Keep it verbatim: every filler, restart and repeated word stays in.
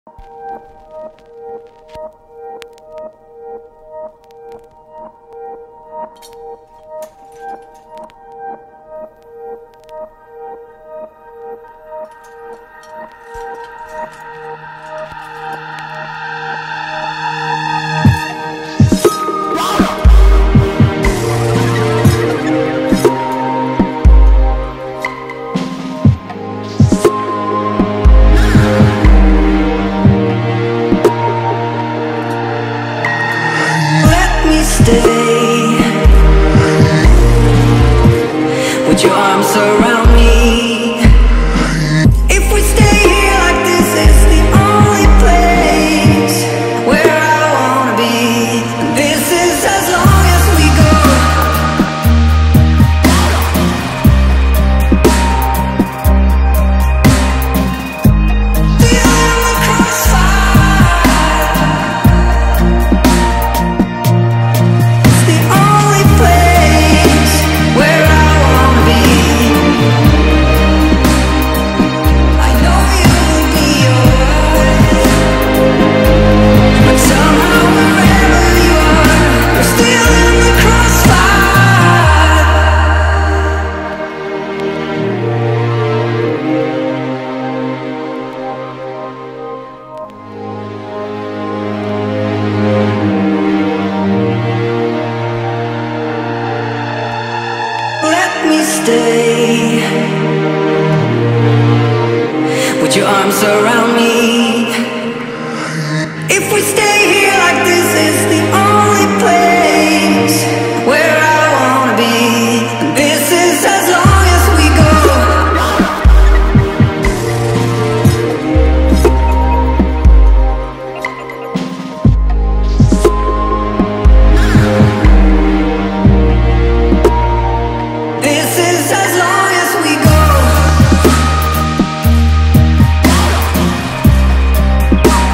Would your arms surround me? If we stay here like this, it's the only place where I wanna be. And this is as long as we go. Beyond the crossfire, it's the only place where I wanna be. I know you'll be alright, but somehow wherever you are, you're still in the crossfire. Let me stay. Would your arms surround me? If we stay here like this, it's the only place where I wanna be. And this is as long as we go. This is as long as we go.